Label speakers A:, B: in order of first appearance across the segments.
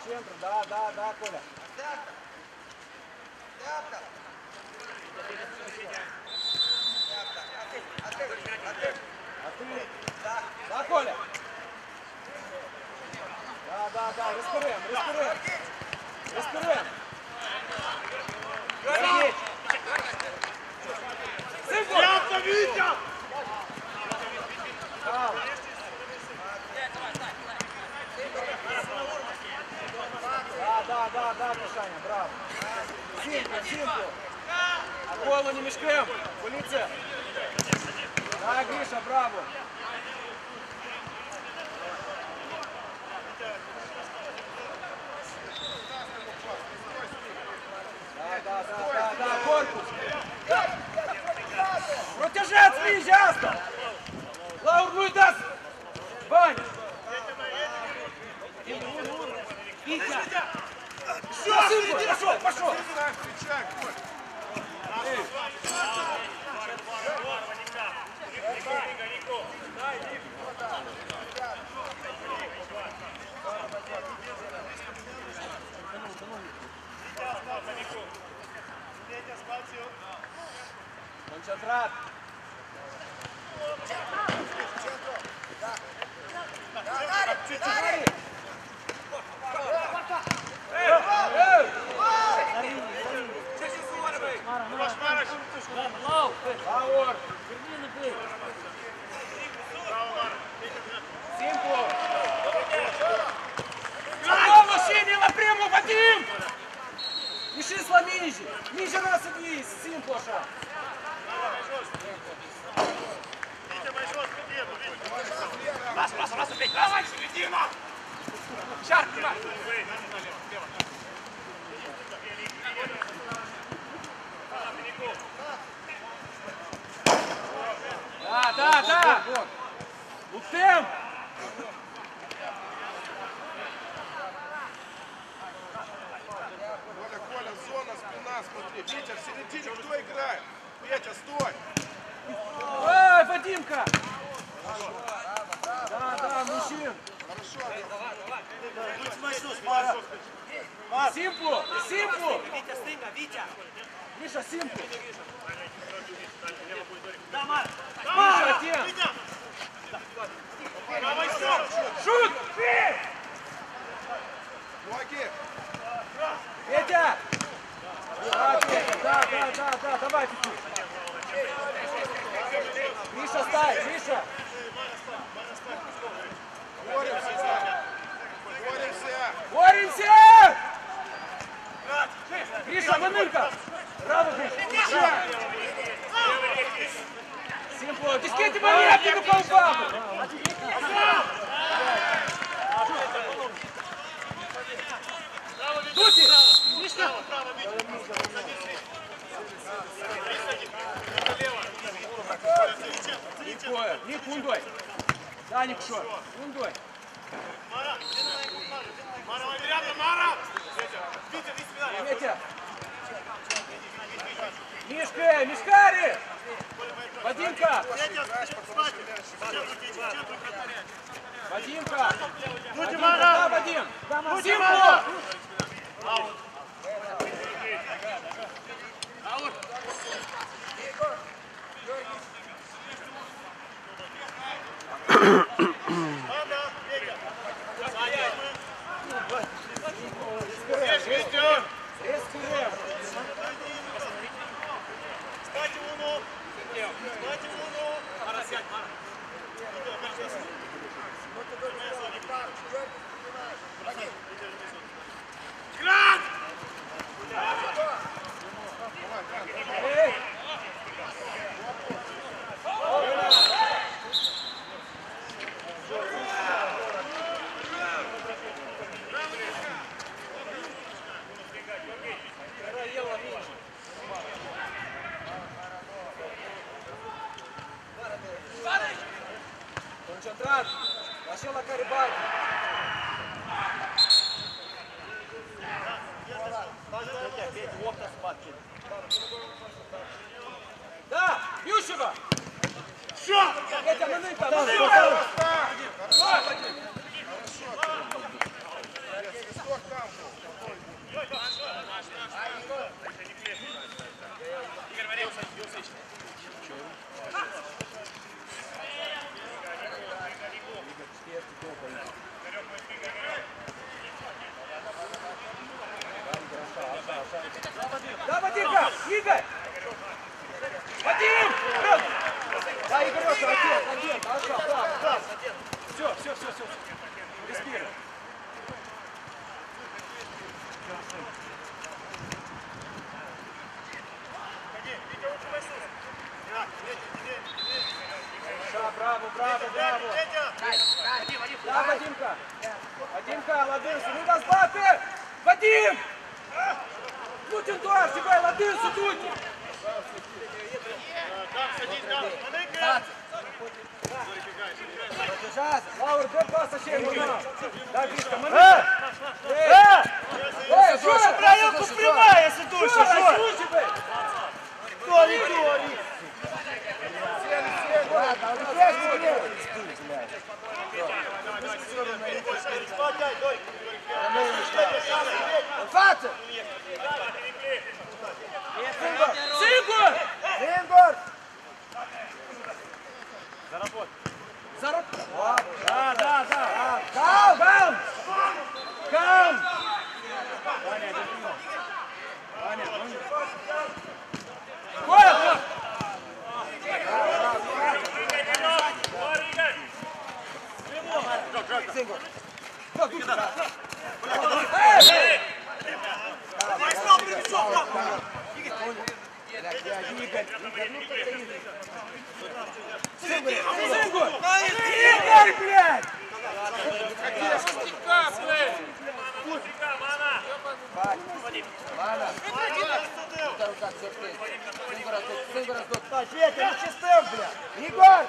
A: центру, да, Коля. Да, Коля. Да, раскрываем.
B: Явно, Витя!
A: Да, Мишаня, браво. Симку. Колу не мешкаем. Полиция. Да, Гриша, браво. Да, корпус. Протяжец, Вижаста. Лаур, ну и даст. Ваня. Витя. Все, пошел. Концентрат. Лаур. Симку. Голову синий напрямую, Вадим! Иши сломи ниже нас иди, Симплоша. Раз, опять, давай, середина! Шар, давай! Да! Утем!
B: Коля, зона, спина, смотри. Витя, в середине кто играет? Петя, стой!
A: Ой, Вадимка! Да, мужчин!
B: Хорошо.
A: Симплу!
C: Витя, стыка, Витя!
A: Миша, Симплу!
C: Да, Марк!
A: Миша, тем!
B: Давай, стоп!
A: Шут!
B: Ноги!
A: Петя! Да, давай, Петя! Миша, стай, Миша! Боремся! Гриша, манырка! Браво, Гриша! Симпло, дискеты монетки, ну полбабу! Дути! Ник, Ундой! Да, Ник, шо? Ундой! Петя! Мишкари! Вадимка! Вадимка! Да, Вадим! Симпло! Концентрат! Васила Карибай! Да! Ющева!
B: Что?
A: Петя, манынка!
B: Хорошо. Свисток там.
A: без пира. Да, браво, браво, браво. Да, Вадимка. Вадимка, ладинсу, ну да збати! Вадим! Путін туар, тебе, ладинсу, туті! Лаур, де паса ще можна? Да, Вітка, мене! Ей, що?
C: Правилку прямая, Сидуша,
A: Що?
C: що?
A: Що тебе?
C: Толі, Толі.
A: Сингур!
D: Сингур!
A: Да. Кам! Кам! Коля!
D: Сингур!
A: Эй! Сингур! Игорь, блядь!
D: Мана! Рука, рука, все, ты. Сингура тут.
C: Петя, не чистив, бля.
D: Егор!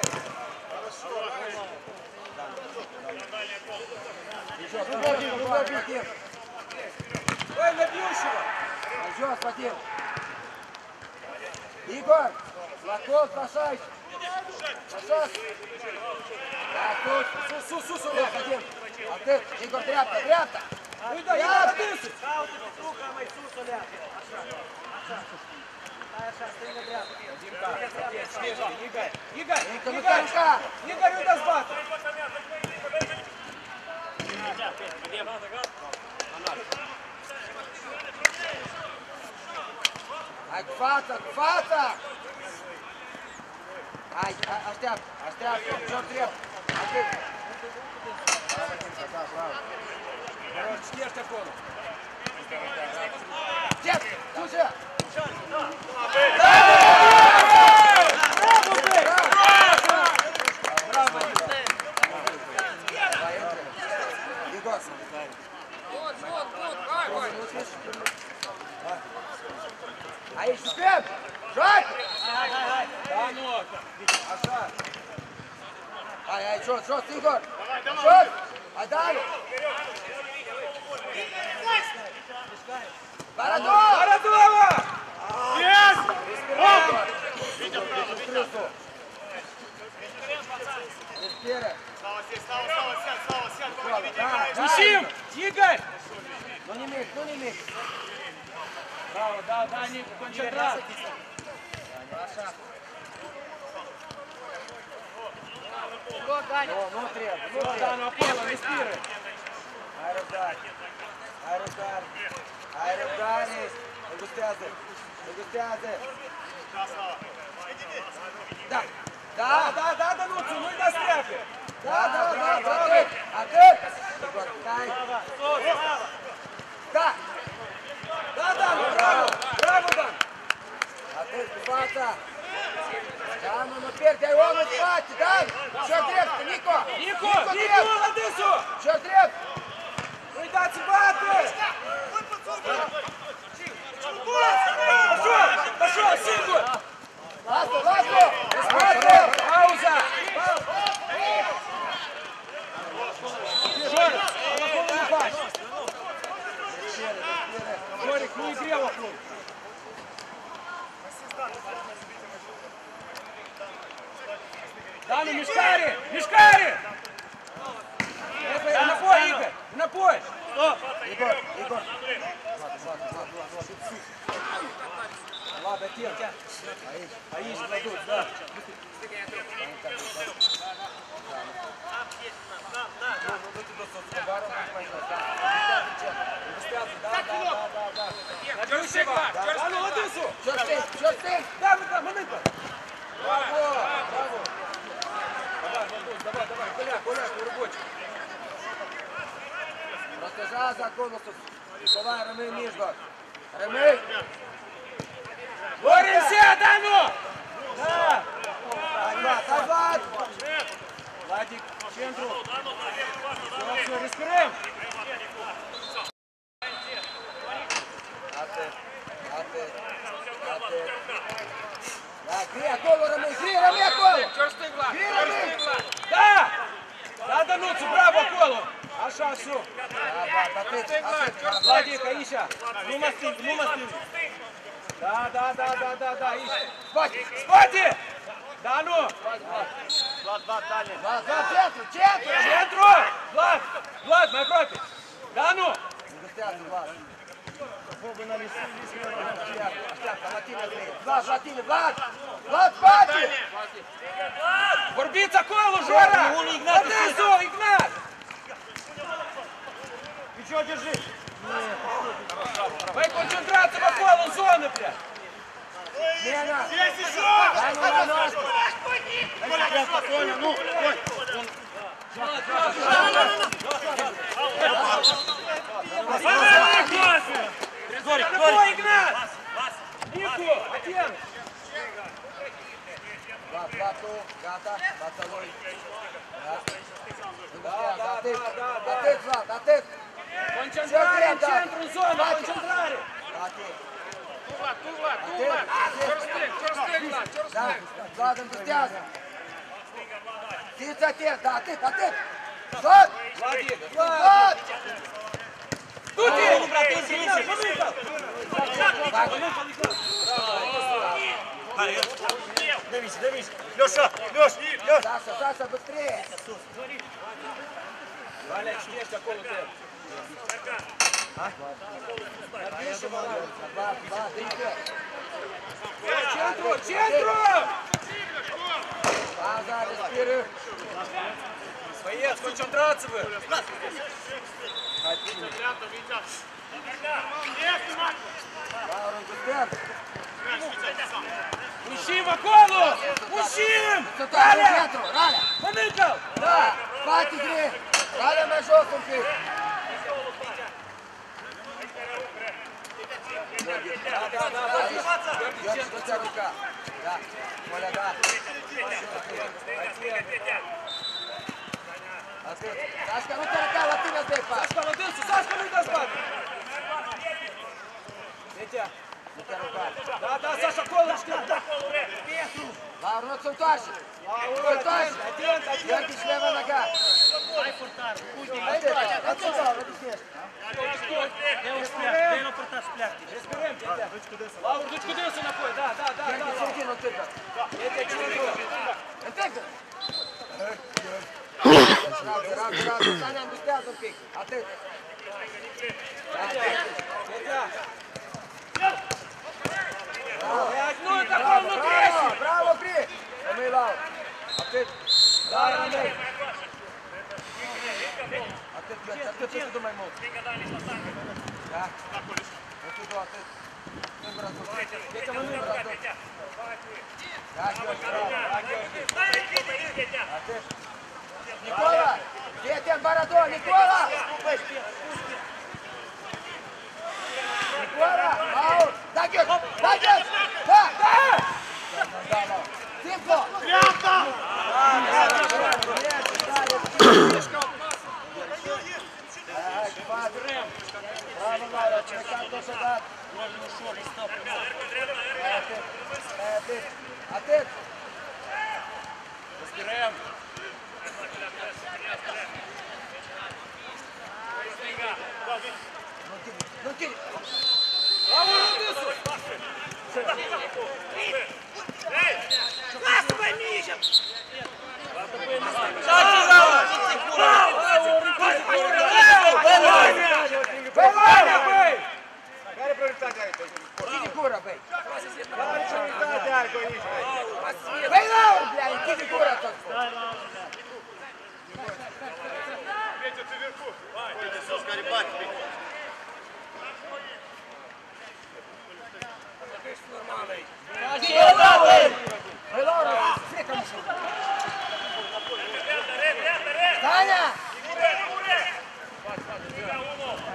D: Другой битим.
A: Ой, на бьющего!
D: Еще схватил. Егор! Лаков, Сашай! Саша! Да, тут.
A: Су-су-су!
D: Ты, Вадим. А ты, Егор, тряпка, тряпка!
A: Ну да, я ладинсу!
D: Рука, рука!
A: Игорь, ну да збати!
D: Ai, fața, fața! Hai, așteaptă, ce-o trebuie? Atât. Bravo.
A: Короче, ешь такого!
D: Дед, слушай!
A: Браво,
D: Егор. Aí, Supremo! Joga!
A: Да ну!
D: Acha! Aí, show, Igor! Show! Vai dar! Parador!
A: Марадова!
D: Espera!
A: Мужчин! Игорь!
D: Ну не миг!
A: Браво, да, не концентрат!
D: Ну, требует!
A: Да, ну Аполло, не спирай!
D: Aerodares! Negustează! Da,
A: Danuțu, nu-i dați treabă!
D: atât! Dai! Da!
A: Bravo, Dan!
D: Atât cu fața! Da, nu pierde, ai omul în spate, da? Ce-o drept, Nico!
A: Nico, la dânsul!
D: Ce-o drept!
A: Nu-i dați bate! Așa, singur!
D: Lasă!
A: Pauza! Жорик, acolo nu faci! Жорик, nu-i greu acum! Danu, mișcare! Înapoi, Igor! Înapoi!
D: Igor!
A: Ладно, atent! Aici, căduți, da! Да, ну ладысу!
D: Ce-o sting!
A: Да, момент! Браво! Давай, Мамбус, давай, Коляк, рабочий!
D: Deranjează acolo sus. Nicolai, rămâi în mijloc. Rămâi!
A: Florin, sia, da, nu! Da!
D: Hai, Vlad, hai, Vlad!
A: Vladик, centru. Все, respirăm.
D: Atât. Da, gri acolo, rămâi acolo! Gri, rămâi!
A: Da! Da, Danuțu, bravo acolo! Așa, все.
D: Da, Vlad, atât.
A: Vladик, aici. Nu mă stâng. Da, aici. Spate! Da, nu!
D: Vlad, centru!
A: Centru! Vlad, mai aproape! Da, nu!
D: Îngăstează, Vlad. Așteaptă, la tine, Andrei. Vlad, la tine, Vlad! Vlad, spate!
A: Vorbiți acolo, Jora! Adresul, Ignat!
C: Ничего, держи.
A: Mai concentrați-vă acolo, în zonă, prea!
D: Nena!
C: Здесь еще!
D: Hai, nu la noastră!
C: Коля, ну, Коль.
A: Какой, Игнат? Нику, один!
D: Vlad, tu, gata, fața lui. Îngăstează, atât, Vlad, atât!
A: Concentrare în centru, în zonă, concentrare!
D: Atât.
B: Tu, Vlad.
D: Da, Vlad, îngăstează! Fiți atent, da, atât! Vlad! Vlad!
A: Du-te!
C: Дивись. Леша, Леш!
D: Саша, быстрее!
A: Валя, чтешь такого ты?
D: Влад, иди!
A: Центру!
D: Пауза, респируй!
A: Своец, концентрацию вы!
D: Лаура, Густен!
A: Мужчим в околу! Мужчим!
D: Раля!
A: Поныкал!
D: Да! Спать игре! Раля на жёлтом пить! Георгий, что у тебя рука? Да, Коля, да. Сашка, ну тебя рука, лоты на сбег, пас!
A: Сашка, молодец! Сашка, ну дай спать! Петя!
D: Ну тебя рука.
A: Да, Саша, колышки!
D: Лаура, ну ты утащи!
A: Один!
D: Георгий, левая нога! Отсюда, объяснишь.
A: Разберем, Петя! Лаур, ручку дырсу напой! Да!
D: Георгий, середину тыка.
A: Петя, чего?
D: Înțelegă! Radu, Sania, înguspează un pic. Atât.
A: Петя! Nu, acolo nu treci!
D: Bravo, Gri! Rămâi, Lau. Atât. Da, rămâi. Atât, Gheorghe, atât, ce tu mai mult. Da. Nu tu, atât. Singura sus. Pete, mă, singura sus. Da, Gheorghe, bravo. Atât. Nicola! Fii atent, Barador! Nicola! Nicola! Lau! Da, Gheorghe! Da, Gheorghe! Da! Da! Da, Lau! Simplu!
C: Dreapta!
D: Hai, spate! Bravo, Laura! Plecat tot și-a dat! Atât! Atât!
A: Разберем!
D: Nu tiri!
A: Лаур, дырсу!
C: Lasă-mă, Mișa!
B: Care prioritatea ai?
D: Închide gura, băi!
B: Care prioritatea ai, băiști?
D: Băi, Laura, bля, închide gura tot!
B: Петя, ты вверху.
C: Пойди, sus, Гарибат!
D: Băi, Laura, frică nu știu! Sania!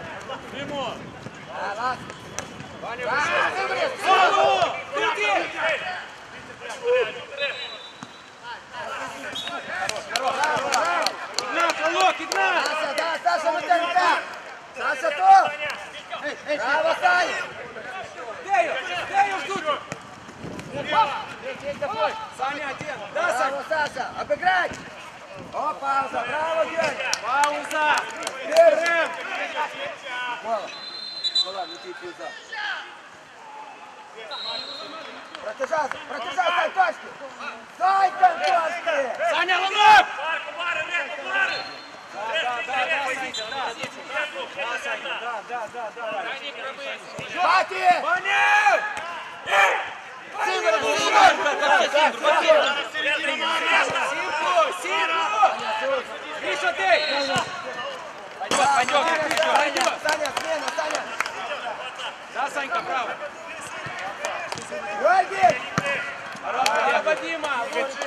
D: Браво, Саня!
A: Где ее ждут?
D: Есть такой!
A: Саня один. Да, Саня?
D: Браво, Саша! Обыграть! О, пауза! Браво, Георгий!
A: Пауза.
D: Держим! Мало. Николай, не ты пьюза. Протяжаться! Протяжаться! Точки! Стой, контакты!
A: Саня, ломок!
D: Бати!
A: Ваня! Симку! Гриша, ты! Пойдет,
D: Саня, смена, Саня!
A: Да, Санька, право.
D: Георгий!
A: Я Вадима, лучше.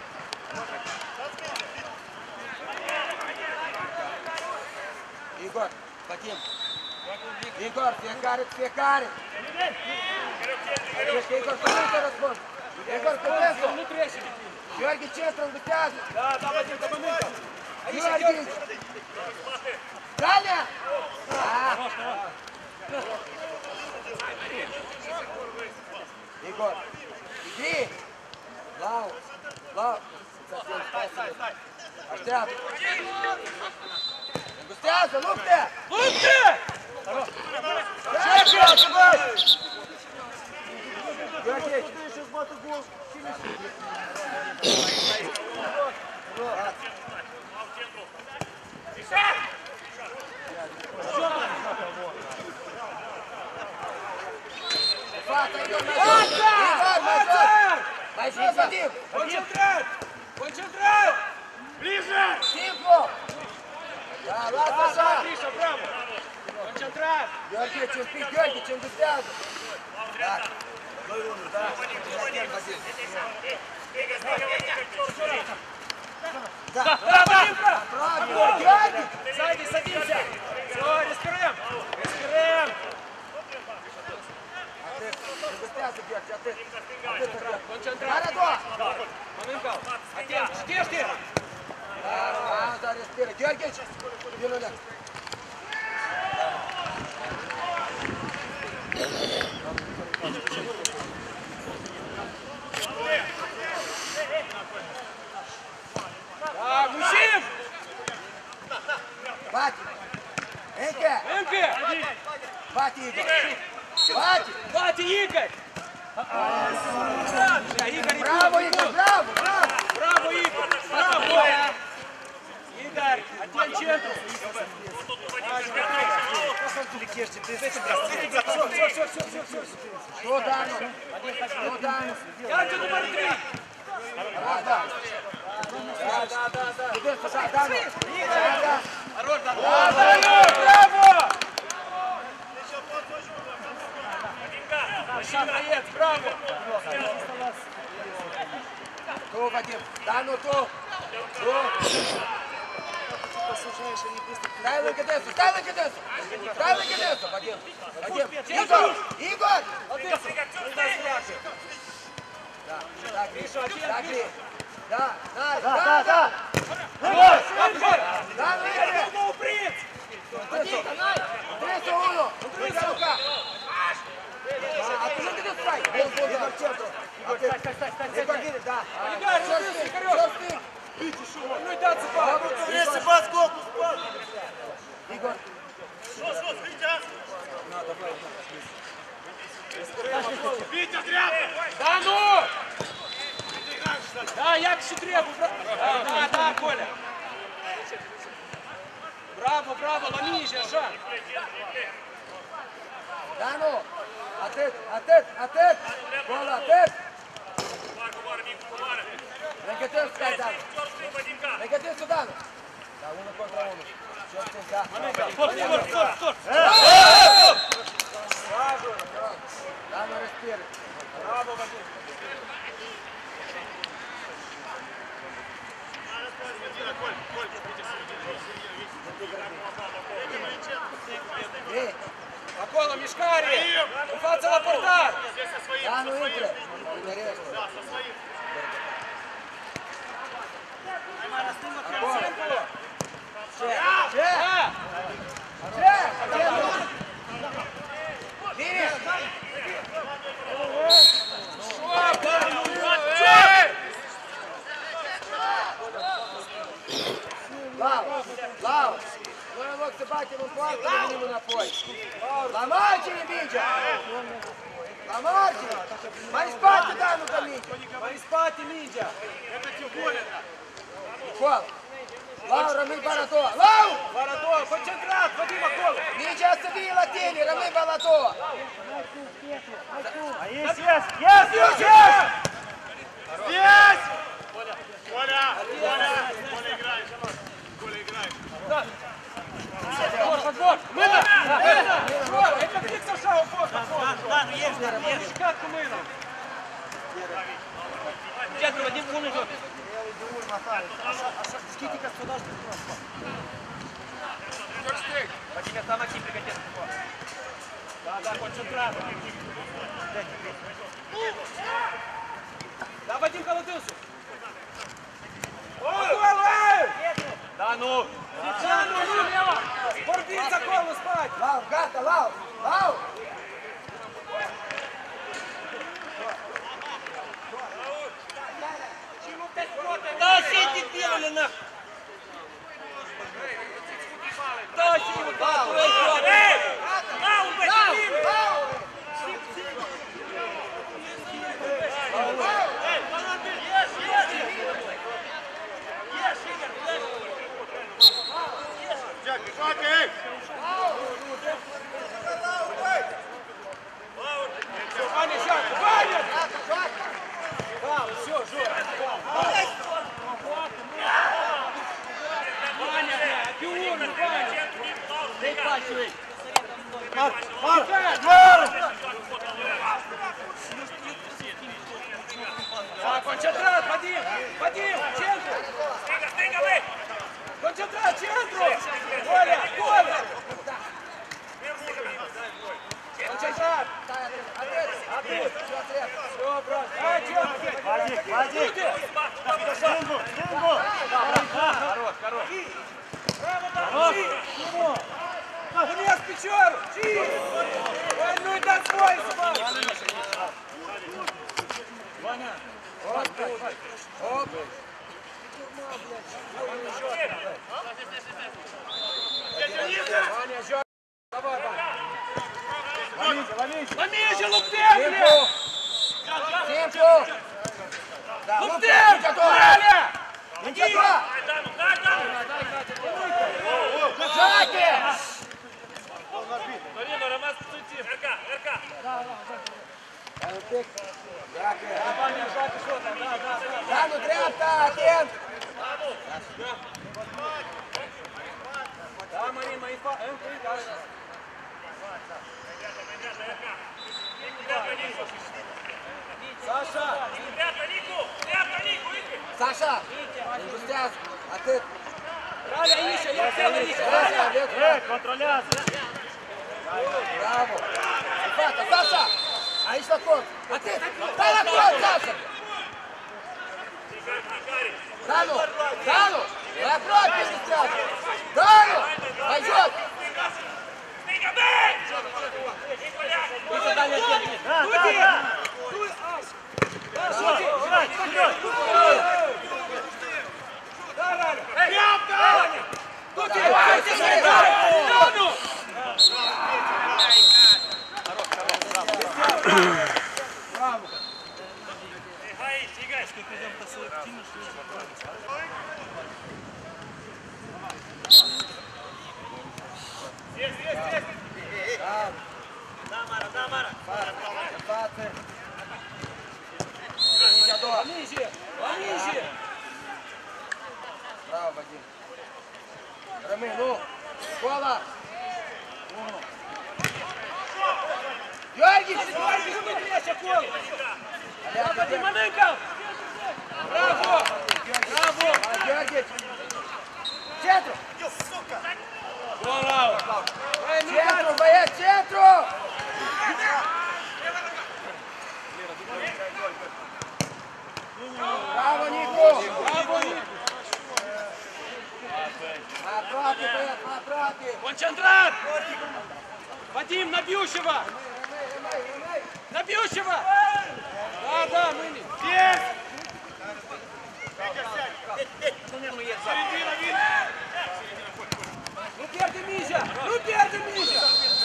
D: Егор, Вадим. Егор, фекарит. Егор, куда расход? Егор, куда?
A: Внутри себе.
D: Георгий, честно, вытягивай.
A: Да, Вадим, да, момента.
D: Георгий! Саня! Егор, иди! Лау! Артем! Густяса, лук-ты!
A: Лучше!
D: Георгий! Возьми, Вадим!
A: Концентрат!
B: Ближе!
D: Симку! Да, ладно, Саша!
A: Гриша, браво! Концентрат!
D: Георгий, чем спи, Георгий, чем Густяса! Да. Да,
A: Вадимка!
D: правильно, Георгий!
A: Сзади, садимся! Все, респираем! Респираем!
D: Густяса, Георгий, а ты?
A: Концентрат!
D: Марадон!
A: Маменко! Отец, жди!
D: Да, респира. Георгиевич, Юля.
A: Так, мужчин!
D: Бати! Энке!
A: Эмпи!
D: Бати, Игорь! Бати!
A: Бати, Игорь! Да, Игорь,
D: Браво, Игорь, браво, браво!
A: Браво, Игорь! Браво! Игорь, один центр!
D: Что Дану? Что Дану?
A: Ярче номер 3!
D: Да. Иди, Саша, Дану! Да.
A: Браво! Боец, браво!
D: Ту, Вадим, Дану, ту! Дай Лакадесу, дай Лакадесу! Дай Лакадесу, Вадим! Вадим! Игорь! Игорь! Да, Гриша, да, Гриша! Да, да! Да, ну Игорь!
A: Ну, принц!
D: Андрей, уну! Андрей, рука! А ты Лакадесу стай! Игорь, в центру! Игорь, видишь, да!
A: Игорь, руки, Игорь! Ну и да, цепа!
C: Вместе подскок!
D: Игорь!
B: Витя, зря!
A: Да ну! Да, я еще требую! Да, Коля! Браво, ломи, Жан!
D: Да ну! Атет! Кола, атет! Лакадесу стай, да! Лакадесу, да! Да, уну конtra уну! Все, да!
A: Стоп!
D: Да, ну респируй!
A: Браво, Вадим! Акола, Мишкари! Уфаца Лапорта!
D: Да, ну Игорь! loc să batem în poartă, venim înapoi. La margine mingea! La margine! Mai în spate, Danu, ca mingea!
A: Mai în spate mingea!
D: Nicola! Lau, rămâi bara a doua! Lau!
A: Bara a doua, concentrat, Vadim acolo!
D: Mingea să vie la tine, rămâi bara a doua!
C: Aici, yes! Yes! Yes! Yes! Коля! Коля! Коля играешь! Коля играешь!
A: Подбор! Мына! Это фиксер шагу, подбор!
C: Да, ну есть, есть!
A: Шкатку мына!
C: Дядя, Вадим, вон идет!
A: Скитика сюда,
C: Вадим, там Максим пригодится!
A: Да, концентрат! Да, Вадим колотился! Да ну! Да ну! Борбить за колу спать!
D: Lau, gata, Lau! Lau!
C: Да, сети делали нахуй! Да, сети, да,
A: Ваня, сейчас! Ваня! Да, все, Жора! Ваня, Пион, Ваня!
C: Дай пальчивый!
A: Да, концентрат, Вадим! Вадим, центру! Концентрат, центру! Коля, Коля! Концентрат! А тут! Все, брат! А, центру!
C: Вадик, Вадик! Стенгу, стенгу!
A: Хорош, хорош! Браво, Тимур! Вниз, Печору! Ой, ну и дай свой, собак! Ваня! Оп! Ваня, жёг! Давай, Ваня! Ломись, Луктен, бля!
D: Темpo! Да,
A: Луктен! Правильно!
D: Мingea! Жаке!
C: Марина, Роман, стойте! РК, РК!
A: Ваня, Жаке, что там? Да, да, да.
D: Da, nu dreapta, atent!
A: Да, Марина, и по... да. Саша!
D: Sasha! Înjustează! Atât!
A: Правильно, Иша, я целый, Иша! Правильно!
C: Контроляция!
D: Bravo! În fața, Sasha! Aici la cont! Atât! Stai la cont, Sasha! Danu! Danu! Mai aproape înjustează! Danu! Mai jos!
A: Иша, дай мне деньги!
C: Да, да, да! Играть, вперед!
A: Да, Раля! Эй! Ваня! Тут ты! Да ну! Браво!
D: Față! Nici a doua!
A: Ниже! Ниже!
D: Bravo, Vadim! Rămâi, nu! Școala! Gheorghe!
A: Георгий, что треща, Кол!
D: Aleargă,
A: Вадим, Манынков! Браво! Браво!
D: Gheorghe! Centru!
A: Браво!
D: Centru, băieți, centru! Bravo, Nicu!
A: Браво, Ник!
D: Mai aproape, băieți, mai aproape!
A: Концентрат! Вадим, на бьющего!
D: Rămâi!
A: На бьющего! Да, да, мыли! Ну, перди, Миша! Миша! Ну первый Миша!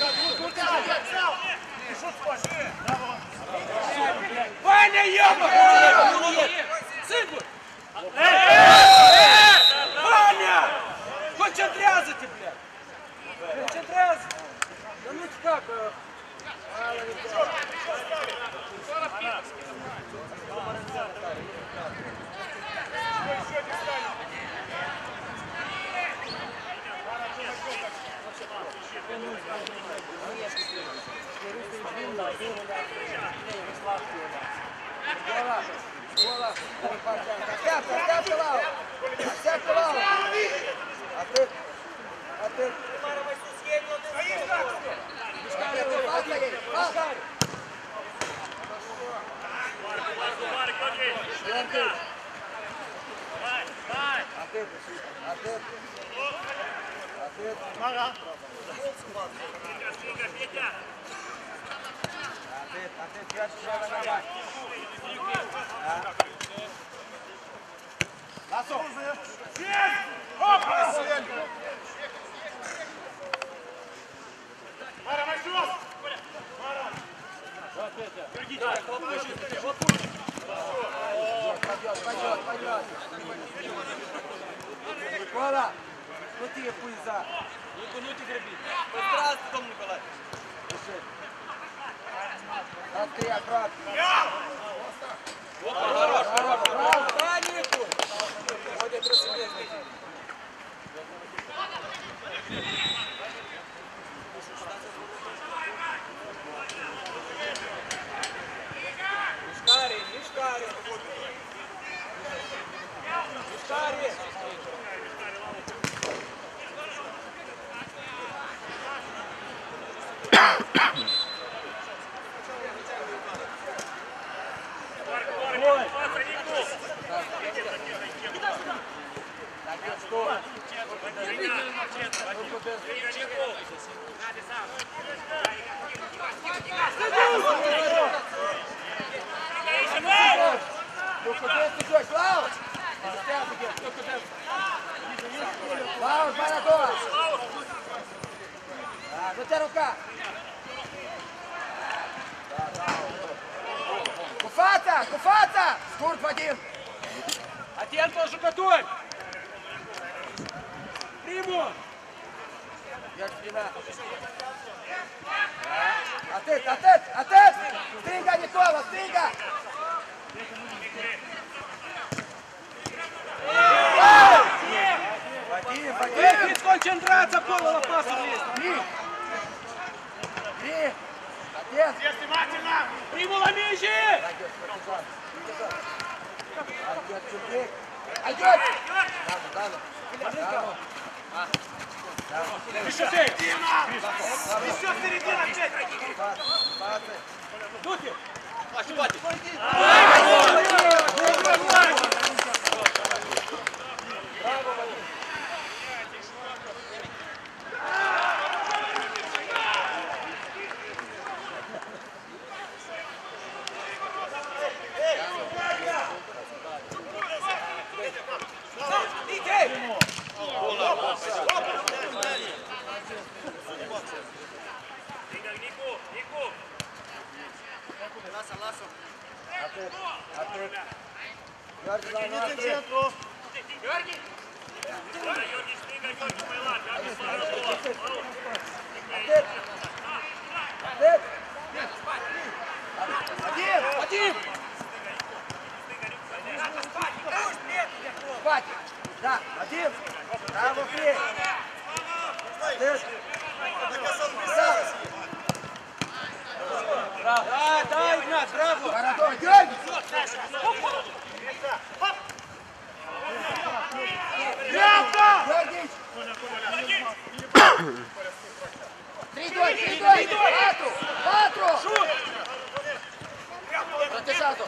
A: Ваня, ёба! Цыгу! Ваня! Хочешь отрезать, блядь? Хочешь отрезать? Да ну как? Кола, ну ты пульза. Ну ты греби. Здравствуй, Дом Николай. Открой, аккурат. Хорош, хорош. Панику. Вот это рассудительный. Мишкари, Мишкари. Мишкари. Vamos, vai na tua! Não tem ruka! Куфата! Куфата! Скорт, Вадим! Атен тоже готовь! Приму! Я спина! Атет, атет, атет! Стрига, Никола, стрига! Вадим, Вадим! Не сконцентрация, Кола, лопасу есть! Три! Три! Отец!
C: Внимательно!
A: Приму, ломижи!
D: Айдет!
A: Еще ты!
C: Еще середина, опять!
A: Дути!
D: Да, один. Браво, Фрей.
A: Да, Игнат, браво!
D: Бородой, Георгий! Георгий! Тридой! Патру!
A: Шут!
D: Протежату!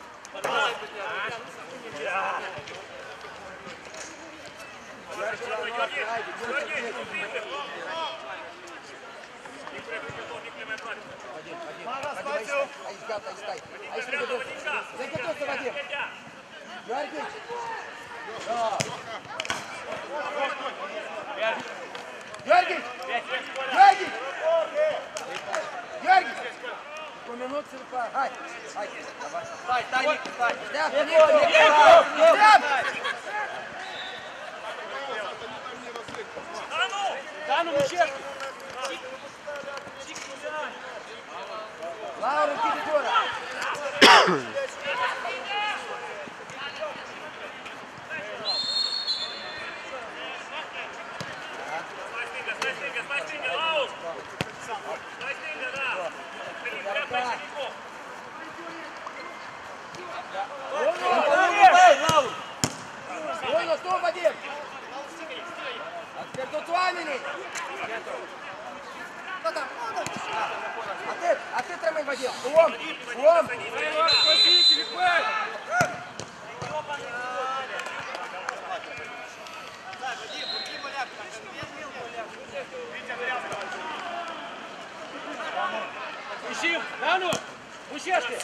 D: Заготовься, Вадим! Георгий! Георгий! Георгий! Георгий! По минуте целиком. Ай, ай, давай. Стай, Таник, стай. Ждем, ждем.
A: Дану, Мещерский!
D: Лаура, Кипятура. Вон, что, Вадим? Отвертуамили. А ты тримай, Вадим. Лом.
A: Спасите, Ликвай! Ищи! Дану! Мущешки!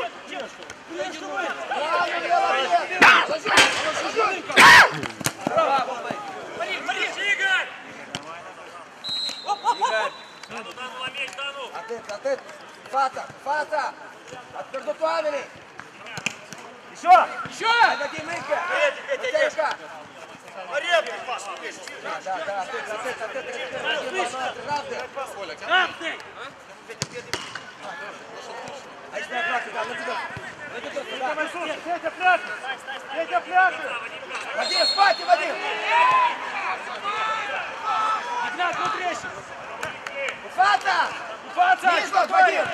D: Атет! Фата! Отвертуамили.
A: Еще!
D: Вадим, Мика! Да,
A: Красный!
D: Вадим, спать, Вадим!
A: Игнат, внутрь!
D: Фата! Нижнот, Вадим!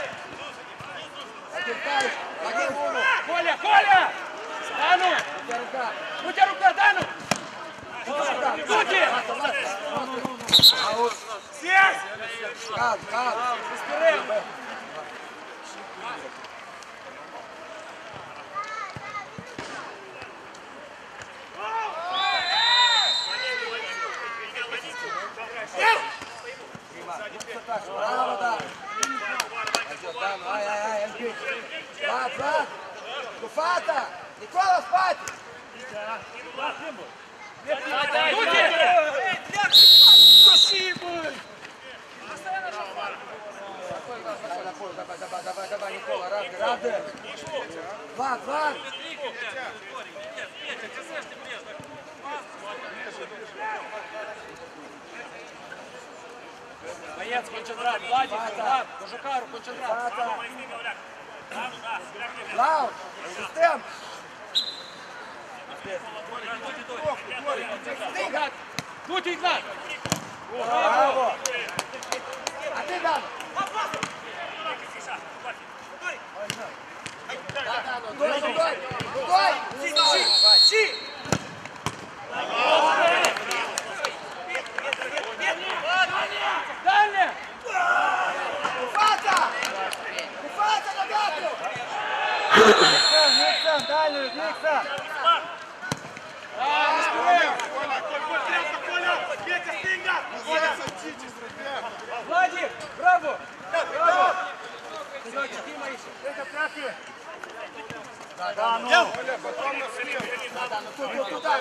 D: Вадим,
A: Коля! Дану! У тебя рука, Дану! Дути! Сядь!
D: Кал! Браво, да! Ай, Андрей! Влад! Фата! Никола, спать!
A: Спасибо!
D: Давай, Никола, рады! Влад!
A: Боец, концентрат, Владик, Влад, Кожухару, концентрат.
D: Влад! Систем!
A: Игнат! Дути, Игнат!
D: Браво! А ты, Дан!
A: Си! Дальше!
D: Фата на пятку! Никсон, дальше, Никсон!
A: Владик, браво! Все, Дима ищет.
D: Да, ну! Туда!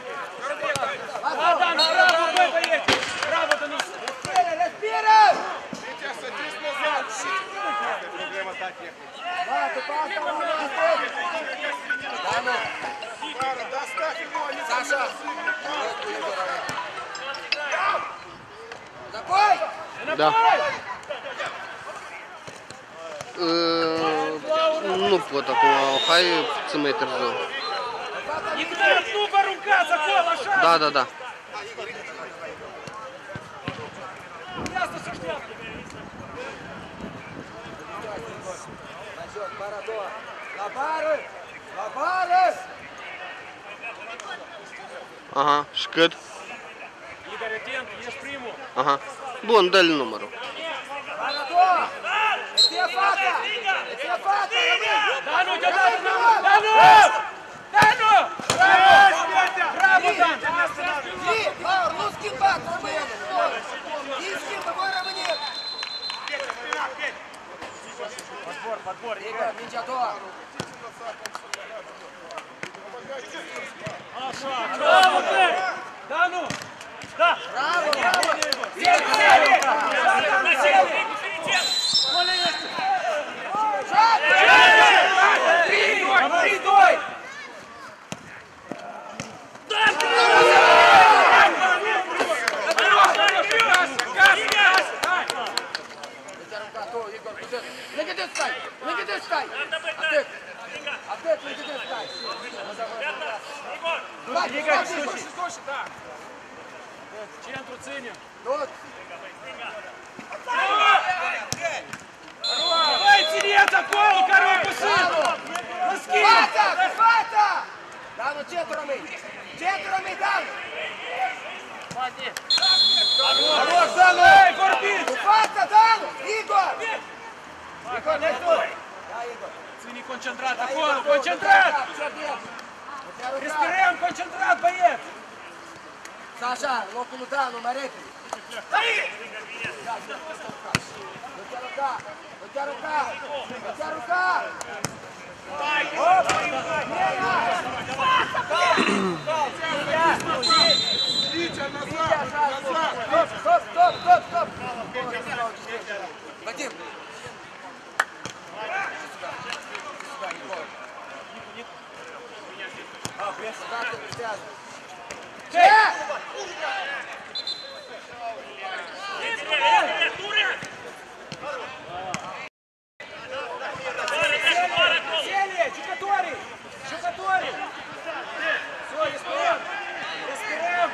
A: Да, браво, вы поедете! Браво, Данус!
D: Респира!
B: Витя, садись назад. Проблема так ехать. Пара, доставь его, они
D: Саша! Запой!
E: Да. Ну, по такому, хай цеметр зал.
A: Игнат, ну-ка, рука, закола, шаг!
E: Да.
A: Ясно, Саштян!
D: Лабары!
E: Ага, шкет.
A: Игорь, Атенко, ешь приму.
E: Ага. Вон, дали номеру.
D: Это Фата!
A: Дану, Дану! Дану! Браво, Дан!
D: Лаур, ну скин бак, и скин, какой равнит?
A: Подбор,
D: Игорь, Минчато!
A: Браво, ты! Дану! Да!
D: Браво!
A: Сели!
D: Aici stai! Atât! Atât, uite de stai!
A: Игорь, слушай, да. Центру ценим.
D: Tot!
A: Давай, Тереза, голову, коробку, сын! Носки!
D: Fața! Cu fața! Danu, centru rămâi! Centru rămâi, Danu! Хорош, Danu!
A: Эй, Горбин!
D: Cu fața, Danu! Igor! Igor, ne sus! Da, Igor!
A: Ține concentrat, acolo, concentrat! Respirăm, concentrat, băieți!
D: Sasha, locul lui Danu, mai repede! Nu te arunca! Nu te arunca! Nu te arunca! Hop! Mena!
B: Витя, назад! Назад!
D: Стоп, стоп, стоп, стоп! Вадим!
A: Сели, чукаторий! Чукаторий! Все, respirăm! Respirăm!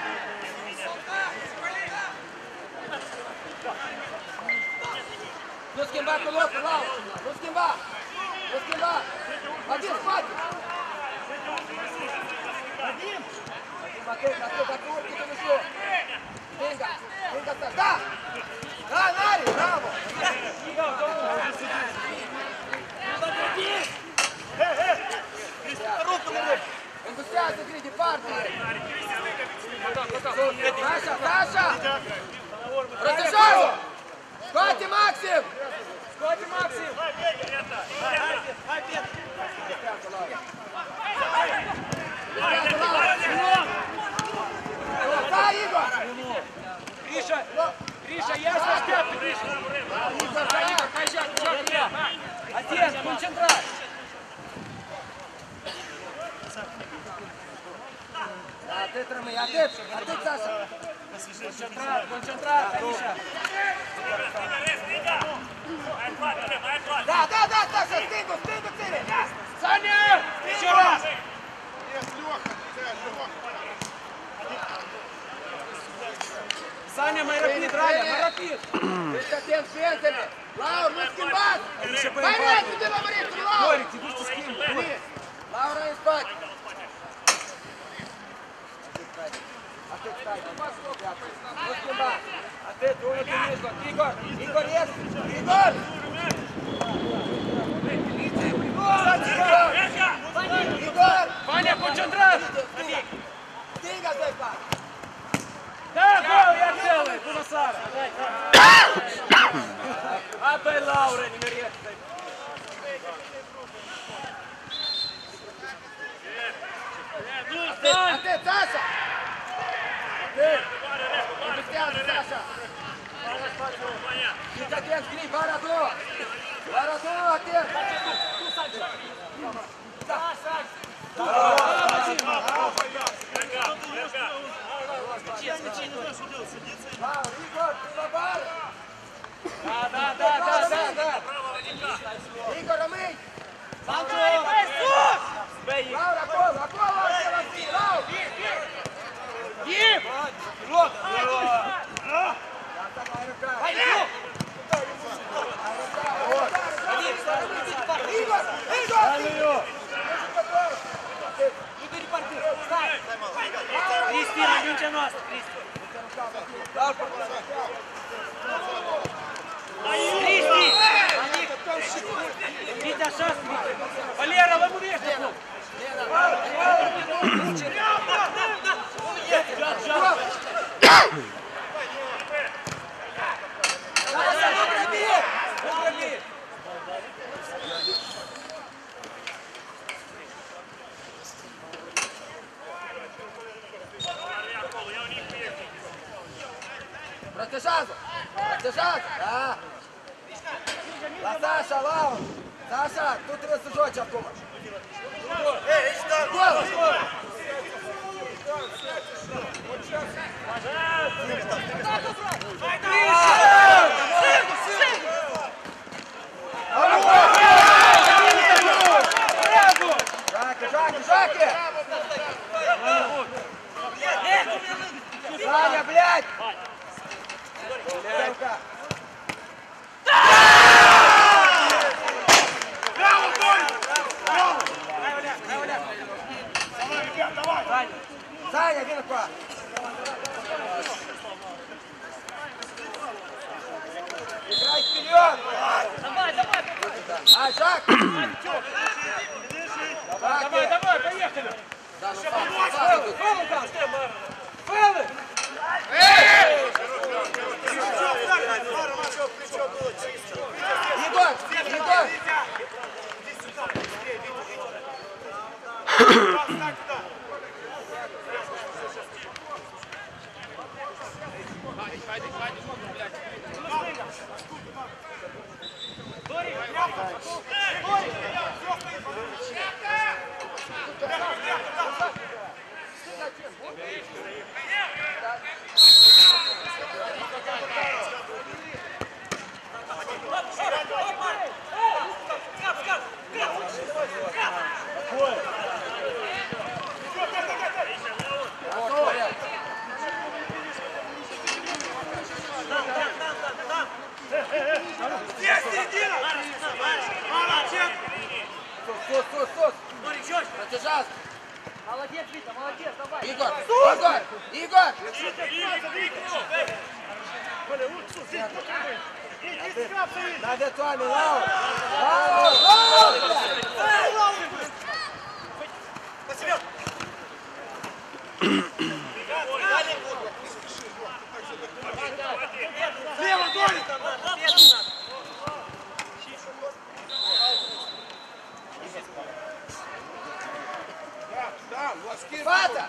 D: Nu schimba cu locul, Lau! Nu schimba! Nu schimba! Vadim, spate! Vadim, atât, dacă urcă, nu știu! Stânga! Stânga ta! Da! Da, n-are! Bravo! Îngustează, Gri, departe! Sasha, Sasha! Rătășează! Scoate, Maxim!
A: Scoate, Maxim!
D: Da, Igor!
A: Гриша, я așteaptă, Grisha!
D: Igor, da!
A: Atent, concentrat!
D: Atât rămâi, atât! Atât, Sasha!
A: Concentrat, concentrat, Grisha!
D: Da, da, da, Sasha! Stângu, stângu, ține!
A: Саня! Еще раз!
B: Есть, Леха! Леха!
A: Саня, mai rapid, Rania, mai rapid!
D: Ești atent, ființele! Laur, nu schimbați! Mai repede la măritul, Laur!
A: Горик, ты будешь скинуть!
D: Laura în spate! Atât stai! Nu schimba! Atât, unul din mijloc! Igor! Igor, ies! Igor! Igor!
A: Ваня, концентрат!
D: Stânga, doi pași!
A: Да, гол, я целый, Кунасара! Отдай Лауре, не мерец!
D: Atât, Sasha! Atât! Îngustează, Sasha! Fiți atenți, Gri, vara a doua! Vara a doua, atent! Laur, Igor, prima bară!
A: Да!
D: Igor, rămâi!
A: Vai sus!
D: Laur, acolo, acolo! Laur!
A: Им! Лок!
D: Hai, Igor! Igor!
A: Cristina, mingea noastră, Cristi! Cristi! Vite așa, Valera, lămurește acum!
D: Protejează! Protejează! Da! La Sasha, Laura! Sasha, tu trebuie să joci acum! Gol!
A: Гриша!
D: рука!
C: Браво, Боря! Браво!
D: Давай, ребят, давай! Саня, иди на куда? Играй вперед!
A: Давай!
D: А, шаг!
A: Давай, поехали!
D: Да, ну фэлы там! Фэлы! Егор!
C: Здесь середина! Молодец!
D: Сос! Протяжас!
A: Молодец, Витя, молодец, давай!
D: Игорь! Надо с вами, Лау!
C: Слева, Боря!
B: Да, носки.
D: Фата!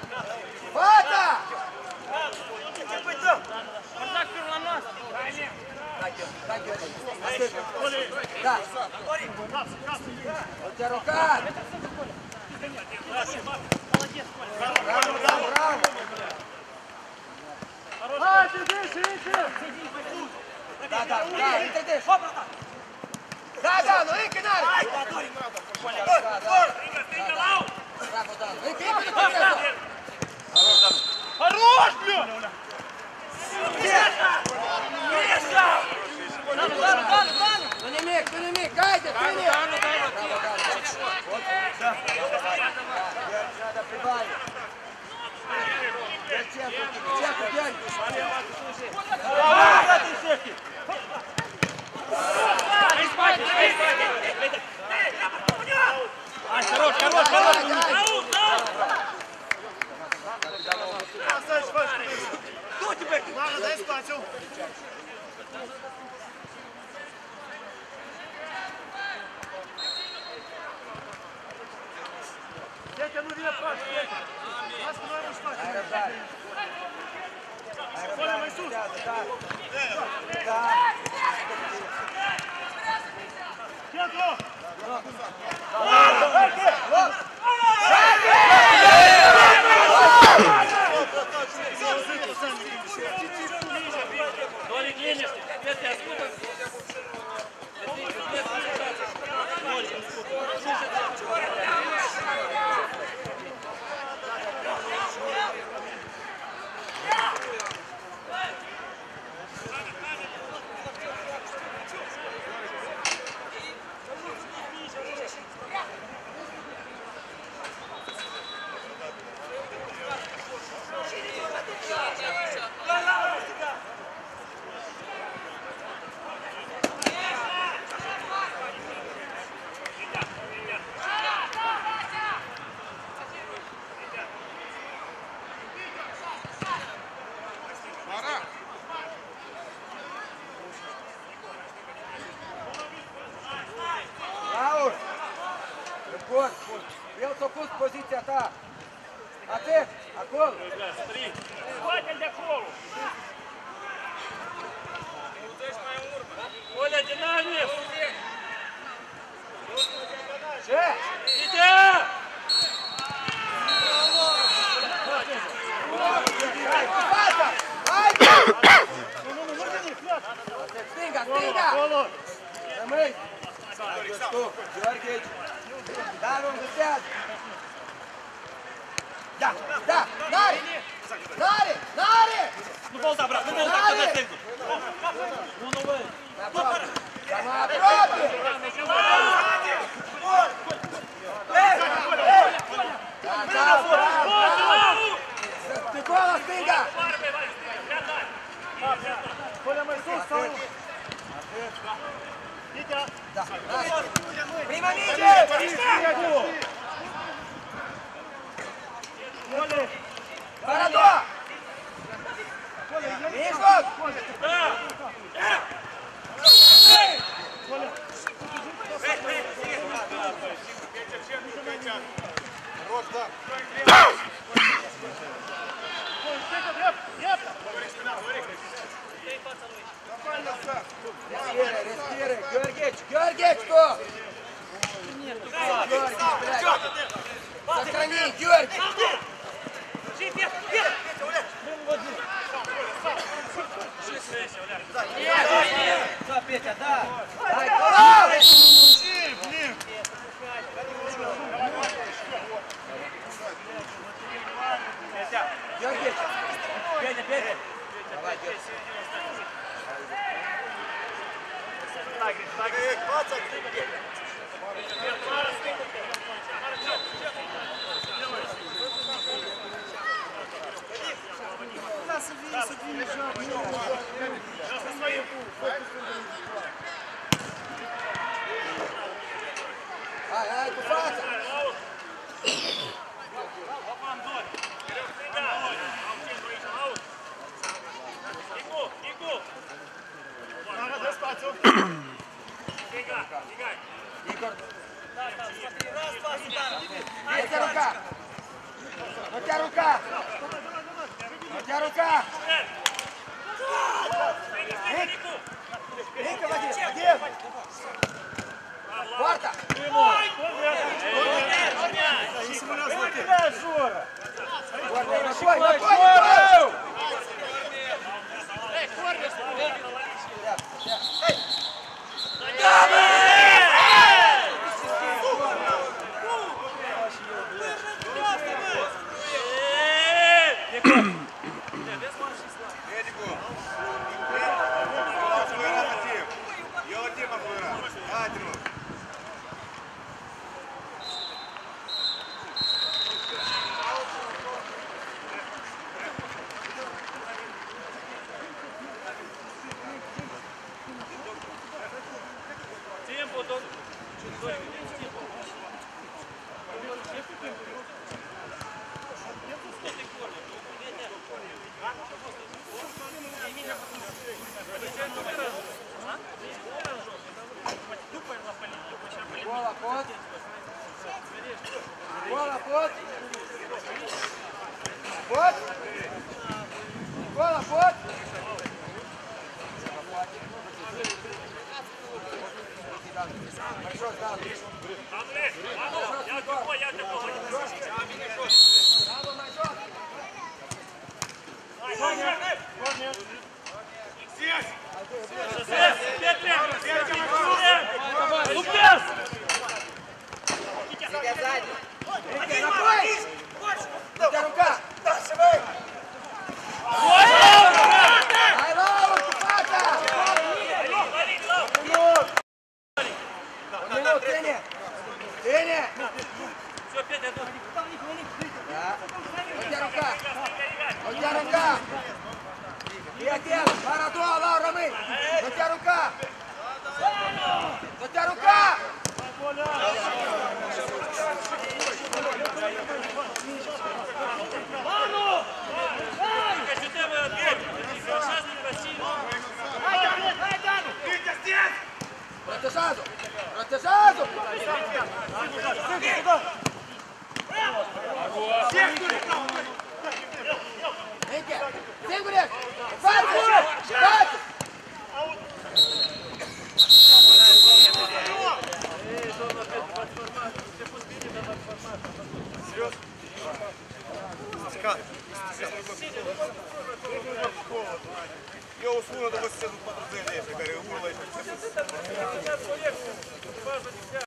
D: Да! У тебя рука! Браво! Да, не трудишь! Да, ну и кинай! Браво, да, ну и кинай!
C: Хорош, блядь!
D: Ну не миг, Катя, ты не! Надо прибавить. Чеку, Георгий.
C: Кто тебе? Ладно, дай спать. Петя, ну не отпад, Петя. Остановим спать. Коля, Майсус. Петро!
A: Толик, ленишь, Петя, откуда?
D: Laur! Bun! Eu s-o pus poziția ta! Atât! Acolo!
A: Scoate-l de acolo! Оля, динамик!
D: Ce?
A: Витя!
D: Hai, cu fața! Haide! Stânga, stânga! Rămâi! Tu, Gheorghe! Dar unde stează! Da, da! N-are! N-are! N-are!
A: Nu volta, bravo, nu volta, că dă stângul!
D: Да, да. Prima minge! Para doua! Mijloc!
B: Хорош, да. Давай назад.
D: Respire, Георгиевич, кто? Георгиевич, блядь. Сохрани, Георгий! Да, Петя, да! Дай, голова! Георгиевич! Петя! Давай, Георгий! Ai, tu faça! Igor! Não te arrancar! Não te arrancar! Não te arrancar! Vem, Vadir! Corta! Vai, Bola, ponte. Bola, ponte. Ponte. Bola, ponte. Хорошо, да. Para tua, Laura, mãe! Não te arrancar! Não te arrancar! Протежado! Протежado! Vem, Guilherme! Vem, Guilherme! Vai, Guilherme! Vai!
B: Серьезно? Я условно до 80 подразделений, говорю, урлай.